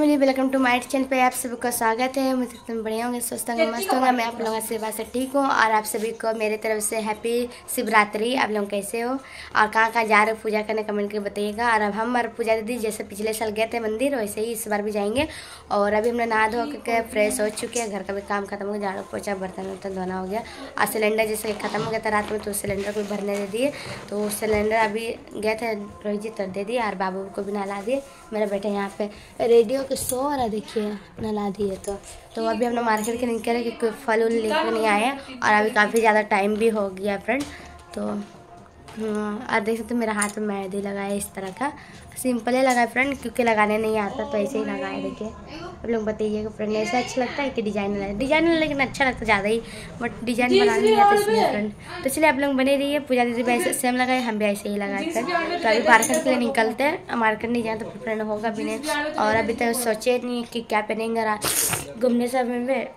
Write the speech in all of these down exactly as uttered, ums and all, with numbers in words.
Family, welcome to my channel पे आप सभी का स्वागत है। मुझे एकदम बढ़िया होंगे, स्वस्थ होंगे, मस्त होंगे। मैं आप लोगों से बात से ठीक हूँ और आप सभी को मेरे तरफ से हैप्पी शिवरात्रि। आप लोग कैसे हो और कहाँ कहाँ जा रहे हो पूजा करने, कमेंट करके बताइएगा। और अब हम और पूजा दीदी जैसे पिछले साल गए थे मंदिर, वैसे ही इस बार भी जाएंगे। और अभी हमने नहा धो के फ्रेश हो चुके हैं, घर का भी काम खत्म हो गया, झाड़ू पोछा बर्तन वर्तन धोना हो गया। और सिलेंडर जैसे खत्म हो गया था रात में, तो सिलेंडर को भरने दे दिए। तो सिलेंडर अभी गए थे रोहित जी, तर दे दिए और बाबू को भी नहला दिए। मेरा बेटा यहाँ पे रेडियो के सो रहा, देखिए नहला दिए। तो तो अभी हम लोग मार्केट के निकले कि कोई फल उल लेकर नहीं आए और अभी काफ़ी ज़्यादा टाइम भी हो गया फ्रेंड। तो और देख सकते मेरा हाथ में मेहंदी लगाया इस तरह का, सिंपल ही लगाया फ्रेंड, क्योंकि लगाने नहीं आता तो ऐसे ही लगाया। देखिए आप लोग बताइएगा फ्रेंड, ऐसा अच्छा लगता है कि डिजाइन लगा डिजाइन लेकिन अच्छा लगता है ज़्यादा ही, बट डिजाइन बनाने नहीं आता इसलिए फ्रेंड। तो चलिए आप लोग बने रहिए। पूजा दीदी भी ऐसे सेम लगाए, हम भी ऐसे ही लगाए फ्रेंड। तो अभी मार्केट के लिए निकलते हैं, मार्केट नहीं जाए तो फ्रेंड होगा भी नहीं। और अभी तक तो सोचे नहीं कि क्या पहनेंगे घूमने समय में।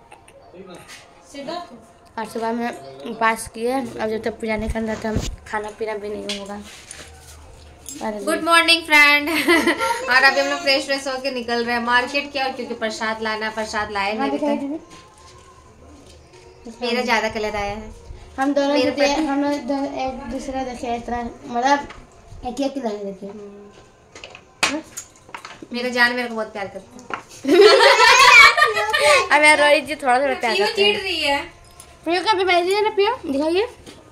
और सुबह में पास किए, अब जब तक पूजा नहीं करना तो हम खाना पीना भी नहीं होगा। Good morning friend. और अभी हम लोग फ्रेश फ्रेश होके निकल रहे हैं मार्केट क्या, और क्योंकि प्रसाद लाना, प्रसाद लाए नहीं अभी। मेरा ज्यादा कलर आया है। हम दोनों हम एक दूसरे देखे इस तरह, मतलब एक एक लगे देखे। मेरा जान मेरे को बहुत प्यार करता है। अब मेरा रोहित जी थोड़ा थोड़ा प्यार करता चिढ़ रही है। पियो का भी भेजिए ना, पियो दिखाइए।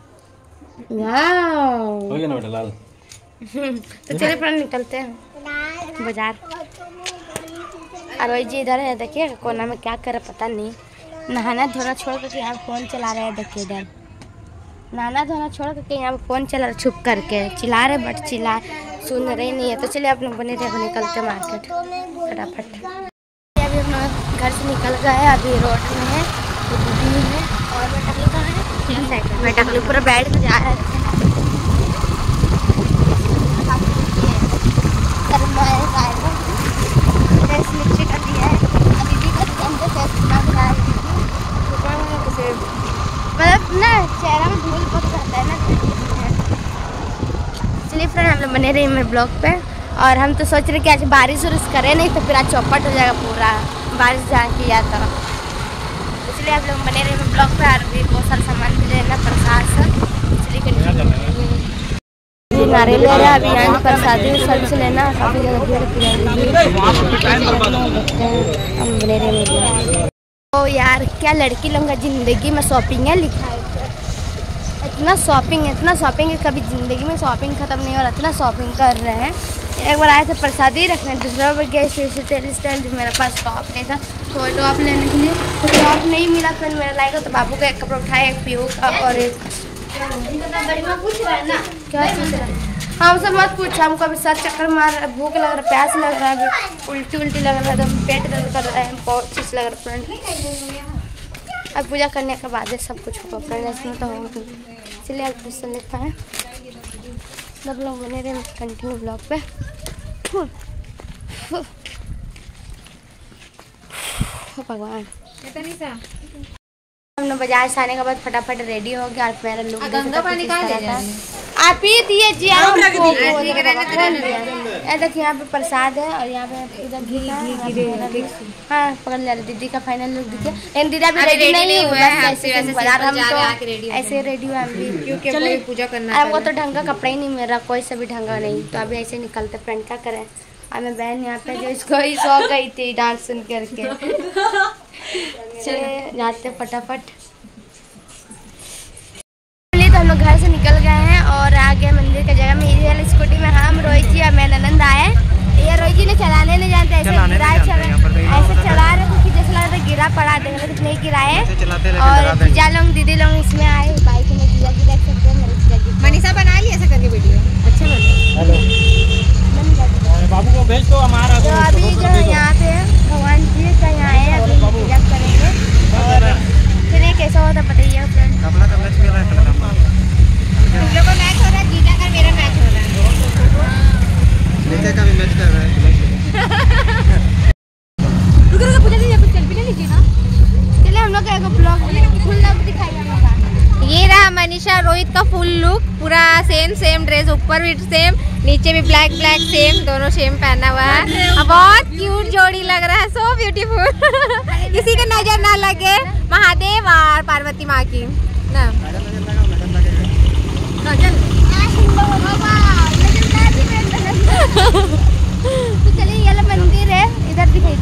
वाओ हो गया ना बेटा लाल। तो चलिए फ्रेंड निकलते हैं बाजार। और रोहित जी इधर है, देखिए कोना में क्या कर रहे पता नहीं। नहाना धोना छोड़ करके यहाँ फोन चला रहे हैं। देखिए इधर नहाना धोना छोड़ करके यहाँ फोन चला रहे, छुप करके चिल्ला रहे, बट चिल्ला सुन रहे नहीं है। तो चलिए आप लोग बने रहे, निकलते मार्केट फटाफट। अभी हम लोग घर से निकल गए, अभी रोड में है है और बेटा कहाँ है, बेटा कल पूरा बैठ में जा रहा है। नीचे कर दिया है, दीदी का मतलब ना चेहरा में धूल पक जाता है ना। चलिए फ्रेंड हम लोग बने रहे मेरे ब्लॉग पे। और हम तो सोच रहे कि आज बारिश वारिश करे नहीं तो फिर आज चौपट हो जाएगा पूरा, बारिश जहाँ किया था। इसलिए आप लोग बने रहे मेरे ब्लॉग पे। और भी बहुत सारा सामान भी लेना, प्रसाद सब। नारियल ले रहे हैं अभी यहाँ प्रसादी सब से लेना, काफ़ी ज़्यादा हम बने रहे। ओ यार क्या लड़की लोगों का ज़िंदगी में शॉपिंग है लिखा है। इतना शॉपिंग है, इतना शॉपिंग है, कभी ज़िंदगी में शॉपिंग ख़त्म नहीं हो रहा, इतना शॉपिंग कर रहे हैं। एक बार आए थे प्रसादी रखने, दूसरा बार गए स्टाइल स्टाइल जो मेरे पास टॉप नहीं था, तो टॉप लेने के लिए तो टॉप नहीं मिला। फिर मेरा लाएगा तो बाबू का एक कपड़ा उठाया, एक पीयू का और एक पूछ रहा है ना क्या चीज़ है। हाँ सब मत पूछ, हमको अभी सात चक्कर मार रहा है, भूख लग रहा है, प्यास लग रहा है, अभी उल्टी उल्टी लग रहा है, एकदम पेट दर्द कर रहा है, बहुत चीज़ लग रहा है फ्रेंड। अब पूजा करने के बाद सब कुछ होगा फ्रेंड, इसमें तो होगा। चलिए आप कुछ लिखा है, सब लोग बने रहे कंटिन्यू ब्लॉग पे। भगवान हमने बाजार से आने के बाद फटाफट रेडी हो गया और मेरा लुक गंगा पानी कहाँ ले जा रहे हैं? आप ही दिए जी। देखिए यहाँ पे प्रसाद है और यहाँ पे इधर घी घी। हाँ पकड़ ले रहे, दीदी का फाइनल लुक देखिए। लेकिन दीदी अभी रेडी नहीं हुआ है, बाजार हम तो ऐसे रेडी हुए हम भी, क्योंकि पूजा करना हमको तो ढंग का कपड़ा ही नहीं मिल रहा, कोई सा भी ढंगा नहीं। तो अभी ऐसे निकलते फ्रेंड, क्या करें। और मैं बहन यहाँ पे जो इसको ही सो गई थी डांस सुन करके। चलिए जाते फटाफट। तो हम लोग घर से निकल गए हैं और आ गए मंदिर की जगह में। ये वाली स्कूटी में हम रोहित जी और मैं ननंद आए। ये रोहित जी ने चलाने नहीं जानते, ऐसे गिरा ऐसे चला रहे थे कि जैसे लग रहा था गिरा पड़ा, देख रहे नहीं गिराए। और पूजा लोग दीदी लोग इसमें आए, बाइक में जीजा की देख सकते हैं। मनीषा बना ली ऐसा करके वीडियो, अच्छा बाबू को भेज दो हमारा। तो अभी जो यहाँ पे भगवान जी का यहाँ है, अभी पूजा करेंगे और फिर ये कैसा होता बताइए फ्रेंड। तुम लोग का मैच हो रहा है, जीजा का मेरा मैच हो रहा है, नीचे का भी मैच कर रहा है। रुको रुको पूजा दीजिए, कुछ सेल्फी ले लीजिए ना। चलिए हम लोग का एक ब्लॉग फुल लुक दिखाएगा। ये रहा मनीषा रोहित का फुल लुक, पूरा सेम सेम ड्रेस, ऊपर भी सेम, नीचे भी ब्लैक ब्लैक सेम, दोनों सेम पहना हुआ है। अब बहुत क्यूट जोड़ी लग रहा ब्यूटीफुल। किसी के नजर ना लगे महादेव और पार्वती माँ की ना। तो चलिए ये मंदिर है, इधर दिखाई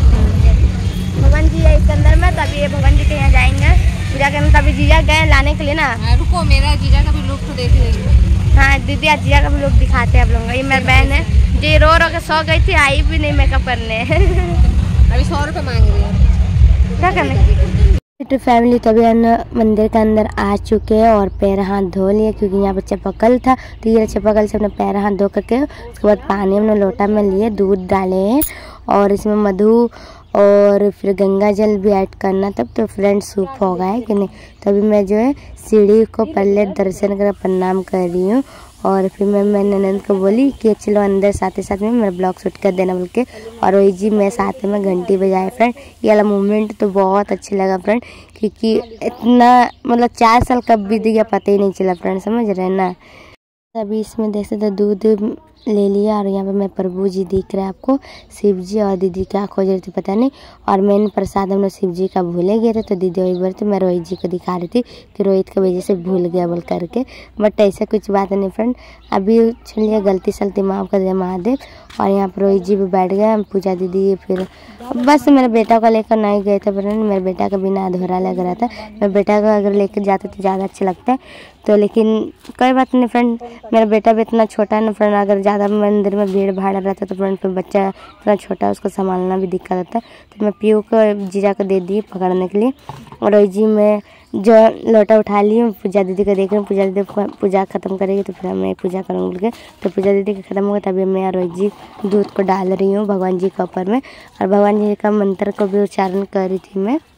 भगवान जी है इसके अंदर में। तभी ये भगवान जी के यहाँ जाएंगे पूजा करने। तभी जीजा गए लाने के लिए ना। रुको मेरा जीजा का भी लुक तो देख लेंगे। हाँ दीदी आज जीजा का भी लुक दिखाते हैं आप लोगों को। ये मेरी बहन है जी, रो रो के सो गई थी, आई भी नहीं मेकअप करने। अभी सौ रुपये मांग रही है क्या करने। तो फैमिली तभी हम मंदिर के अंदर आ चुके हैं और पैर हाथ धो लिए क्योंकि यहाँ पर चपकल था। तो ये चपकल से अपने पैर हाथ धो करके उसके बाद पानी हमने लोटा में लिए, दूध डाले हैं और इसमें मधु और फिर गंगा जल भी ऐड करना तब तो फ्रेंड सूप होगा है कि नहीं। तभी मैं जो है सीढ़ी को पहले दर्शन कर प्रणाम कर रही हूँ और फिर मैं मैंने ननद को बोली कि चलो अंदर साथ ही साथ में मेरा ब्लॉग शूट कर देना बोल के। और वही जी मैं साथ में घंटी बजाए फ्रेंड। ये वाला मूवमेंट तो बहुत अच्छा लगा फ्रेंड क्योंकि इतना मतलब चार साल कब बीत गया पता ही नहीं चला फ्रेंड, समझ रहे हैं ना। अभी इसमें देख सकते दूध ले लिया और यहाँ पे मैं प्रभु जी दिख रहा है आपको, शिव जी और दीदी क्या खोज रही थी पता नहीं। और मेन प्रसाद हम लोग शिव जी का भूले गए थे तो दीदी वही बोल रही थी मैं रोहित जी को दिखा रही थी कि रोहित की वजह से भूल गया बोल करके। बट ऐसा कुछ बात नहीं फ्रेंड, अभी चलिए गलती सलती माफ़ कर दिया महादेव। और यहाँ पर रोहित जी भी बैठ गए, हम पूजा दीदी फिर बस मेरे बेटा को लेकर नहीं गए थे फ्रेंड। मेरे बेटा का बिना अधूरा लग रहा था। मेरे बेटा को अगर लेकर जाते तो ज़्यादा अच्छा लगता है तो, लेकिन कोई बात नहीं फ्रेंड, मेरा बेटा भी इतना छोटा है ना फ्रेंड। अगर ज़्यादा मंदिर में भीड़ भाड़ रहता तो फ्रेंड फिर बच्चा इतना छोटा है उसको संभालना भी दिक्कत होता है। तो मैं पीयू को जीजा को दे दी पकड़ने के लिए। और रोहित जी मैं जो लोटा उठा ली हूँ, पूजा दीदी को देख रही हूँ। पूजा दीदी पूजा खत्म करेगी तो फिर मैं पूजा करूँगी बोल के। तो पूजा दीदी का खत्म होगा तभी मैं रोहित जी दूध को डाल रही हूँ भगवान जी के ऊपर में। और भगवान जी का मंत्र को भी उच्चारण कर रही थी मैं।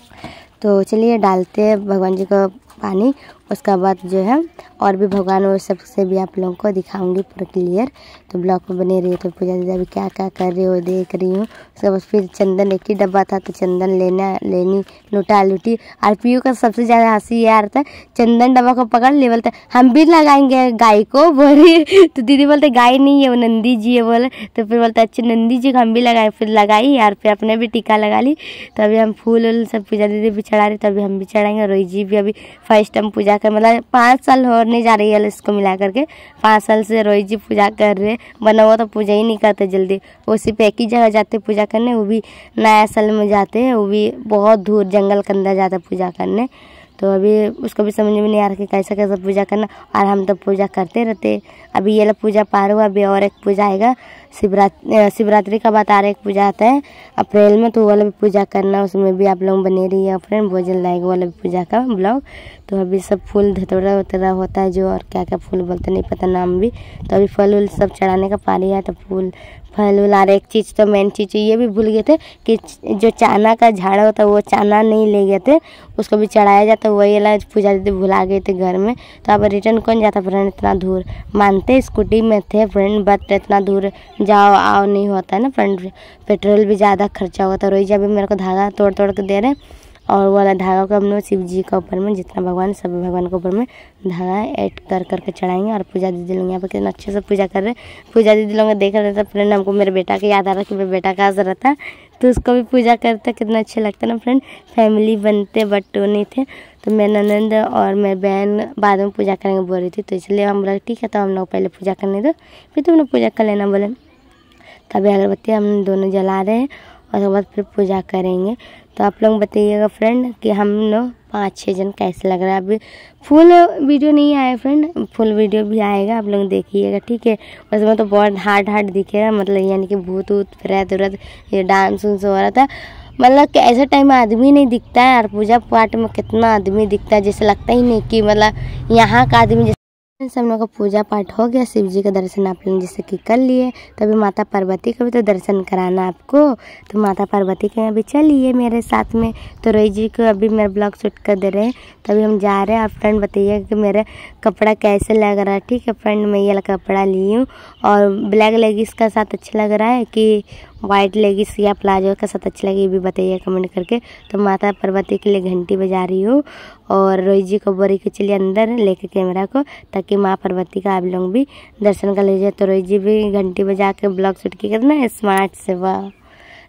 तो चलिए डालते हैं भगवान जी को पानी। उसका बाद जो है और भी भगवान और सबसे भी आप लोगों को दिखाऊंगी पूरा क्लियर। तो ब्लॉग में बने रही। तो पूजा दीदी अभी क्या क्या कर रही हो देख रही हूँ। उसके बाद फिर चंदन एक ही डब्बा था तो चंदन लेना लेनी लुटा लुटी। और पीयू का सबसे ज़्यादा हंसी ये आ रहा था, चंदन डब्बा को पकड़ ले बोलते हम भी लगाएंगे गाय को बोली। तो दीदी बोलते गाय नहीं है वो नंदी जी है बोले। तो फिर बोलते अच्छे नंदी जी को हम भी लगाए। फिर लगाई यार, फिर अपने भी टीका लगा ली। तो अभी हम फूल उल सब पूजा दीदी भी चढ़ा रही, तभी हम भी चढ़ाएंगे। रोहित जी भी अभी फर्स्ट टाइम पूजा कर मतलब पाँच साल होने जा रही है इसको मिला करके। पाँच साल से रोहित जी पूजा कर रहे, वरना वो तो पूजा ही नहीं करते जल्दी। वो सिर्फ एक ही जगह जाते पूजा करने, वो भी नया साल में जाते हैं, वो भी बहुत दूर जंगल के अंदर जाते पूजा करने। तो अभी उसको भी समझ में नहीं आ रहा कि कैसे कैसे पूजा करना। और हम तो पूजा करते रहते। अभी ये लोग पूजा पार हुआ, अभी और एक पूजा आएगा शिवरात्रि शिवरात्रि का बात आ रहा है। एक पूजा आता है अप्रैल में, तो वो वाला भी पूजा करना, उसमें भी आप लोग बने रही है फ्रेंड। बहुत जल्द आएगा वाला भी पूजा का ब्लॉग। तो अभी सब फूल धतोरा वतरा होता है जो, और क्या क्या फूल बोलते नहीं पता नाम भी। तो अभी फल उल सब चढ़ाने का पारी है तो फूल फल उल आ रहा। एक चीज़ तो मेन चीज़ ये भी भूल गए थे कि जो चाना का झाड़ होता है वो चाना नहीं ले गए थे, उसको भी चढ़ाया जाता है। वही वाला पूजा दीदी भुला गए थे घर में। तो अब रिटर्न कौन जाता फ्रेंड इतना दूर। मानते स्कूटी में थे फ्रेंड, बट इतना दूर जाओ आओ नहीं होता है ना फ्रेंड, पेट्रोल भी ज़्यादा खर्चा होता है। रोहित जी अभी मेरे को धागा तोड़ तोड़ के दे रहे और वो वाला धागा को हम लोग शिव जी के ऊपर में जितना भगवान सभी भगवान के ऊपर में धागा ऐड कर करके चढ़ाएंगे। और पूजा दीदी लोग यहाँ पर कितना अच्छे से पूजा कर रहे हैं। पूजा दीदी लोग देख रहे थे फ्रेंड, हमको मेरे बेटा का याद आ रहा कि मेरे बेटा का असर रहता तो उसको भी पूजा करते, कितना अच्छा लगता ना फ्रेंड। फैमिली बनते बट वो नहीं थे। तो मेरे ननद और मेरी बहन बाद में पूजा करेंगे बोल रही थी, तो इसलिए हम बोला ठीक है तो हम लोग पहले पूजा करने दो फिर तुम लोग पूजा कर लेना बोले। तभी अगरबत्ती हम दोनों जला रहे हैं और उसके बाद फिर पूजा करेंगे। तो आप लोग बताइएगा फ्रेंड कि हम लोग पाँच छः जन कैसे लग रहा है। अभी फुल वीडियो नहीं आया फ्रेंड, फुल वीडियो भी आएगा, आप लोग देखिएगा ठीक है। उसमें तो बहुत हार्ड हार्ड दिखेगा, मतलब यानी कि भूत वूत प्रेत उरत ये डांस उन्स हो रहा था। मतलब कि ऐसे टाइम में आदमी नहीं दिखता है और पूजा पाठ में कितना आदमी दिखता है, जैसे लगता ही नहीं कि मतलब यहाँ का आदमी। सब लोगों का पूजा पाठ हो गया, शिव जी का दर्शन आप लोग जैसे कि कर लिए। तभी माता पार्वती का भी तो दर्शन कराना आपको, तो माता पार्वती के यहाँ भी चलिए मेरे साथ में। तो रोहित जी को अभी मेरा ब्लॉग शूट कर दे रहे हैं, तभी हम जा रहे हैं। आप फ्रेंड बताइए कि मेरा कपड़ा कैसे लग रहा है ठीक है फ्रेंड। मैं ये कपड़ा ली हूँ और ब्लैक लेगिस का साथ अच्छा लग रहा है कि वाइट लेगिस या प्लाजो का साथ अच्छा लगे ये भी बताइए कमेंट करके। तो माता पार्वती के लिए घंटी बजा रही हूँ और रोहित जी को बोरी के चलिए अंदर लेके कैमरा को, ताकि माँ पार्वती का आप लोग भी दर्शन कर लीजिए। तो रोहित जी भी घंटी बजा के ब्लॉग शूट की करना स्मार्ट से, वाह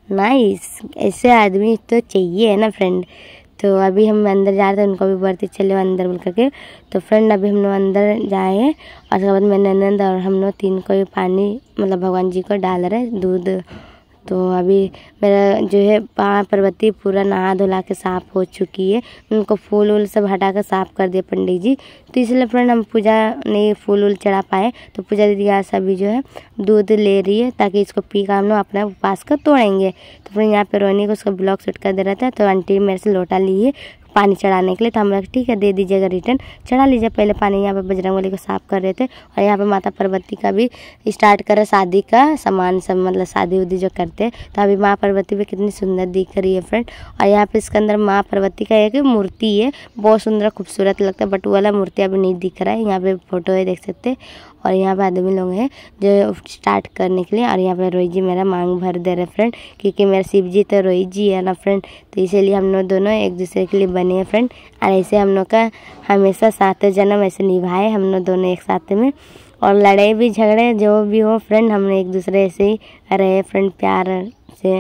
नाइस, ऐसे आदमी तो चाहिए है ना फ्रेंड। तो अभी हम अंदर जा रहे थे, उनको भी बोलते चले अंदर बोल करके। तो फ्रेंड अभी हम लोग अंदर जाए हैं और उसके बाद मेरे ननद और हम लोग तीन को भी पानी मतलब भगवान जी को डाल रहे दूध। तो अभी मेरा जो है माँ पार्वती पूरा नहा धुला के साफ़ हो चुकी है, उनको फूल वूल सब हटा कर साफ़ कर दिए पंडित जी। तो इसलिए फ्रेंड हम पूजा नहीं फूल वूल चढ़ा पाए। तो पूजा दीदी आज अभी जो है दूध ले रही है ताकि इसको पी कर हम लोग अपना उपवास कर तोड़ेंगे। तो फ्रेंड यहाँ पे रोनी को उसका ब्लॉग शूट कर दे रहा था। तो आंटी मेरे से लोटा ली है पानी चढ़ाने के लिए। तो हम लोग ठीक है दे दीजिएगा रिटर्न, चढ़ा लीजिए पहले पानी। यहाँ पे बजरंगबली को साफ़ कर रहे थे और यहाँ पे माता पार्वती का भी स्टार्ट करे शादी का सामान सब मतलब शादी उदी जो करते हैं। तो अभी माँ पार्वती भी कितनी सुंदर दिख रही है फ्रेंड। और यहाँ पे इसके अंदर माँ पार्वती का एक मूर्ति है, बहुत सुंदर खूबसूरत लगता है, बट वो वाला मूर्ति अभी नहीं दिख रहा है। यहाँ पे फोटो है देख सकते हैं। और यहाँ पे आदमी लोग हैं जो स्टार्ट करने के लिए। और यहाँ पे रोहित जी मेरा मांग भर दे रहे फ्रेंड, क्योंकि मेरा शिव जी तो रोहित जी है ना फ्रेंड। तो इसीलिए हम लोग दोनों एक दूसरे के लिए बने हैं फ्रेंड। और ऐसे हम लोग का हमेशा साथ जन्म ऐसे निभाए हम लोग दोनों एक साथ में। और लड़ाई भी झगड़े जो भी हो फ्रेंड, हम एक दूसरे से ही रहे फ्रेंड प्यार से।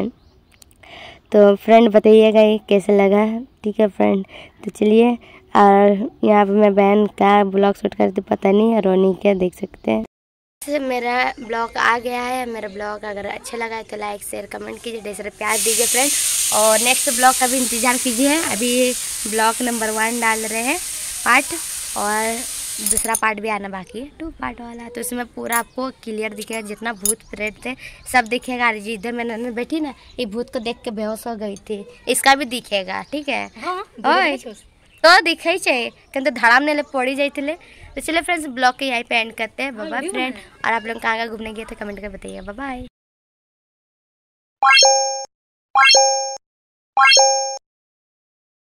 तो फ्रेंड बताइएगा ये कैसे लगा, ठीक है फ्रेंड। तो चलिए, और यहाँ पे मैं बहन का ब्लॉग शूट करती पता नहीं, रोनी क्या देख सकते हैं। मेरा ब्लॉग आ गया है। मेरा ब्लॉग अगर अच्छा लगा है तो लाइक शेयर कमेंट कीजिए, ढेर सारे प्यार दीजिए फ्रेंड। और नेक्स्ट ब्लॉग का भी इंतज़ार कीजिए। अभी ब्लॉग नंबर वन डाल रहे हैं पार्ट, और दूसरा पार्ट भी आना बाकी है, टू पार्ट वाला। तो उसमें पूरा आपको क्लियर दिखेगा, जितना भूत प्रेत थे सब दिखेगा। और जी इधर मैं ननद बैठी ना, ये भूत को देख के बेहोश हो गई थी, इसका भी दिखेगा, ठीक है। हाँ, तो दिखे ही चाहिए क्योंकि धड़ाम ने पड़ी जाती थे। तो चलिए फ्रेंड्स ब्लॉग के यहीं पे एंड करते हैं। Bye bye friend. और आप लोग कहाँ कहाँ घूमने गए थे कमेंट कर बताइए। Bye bye.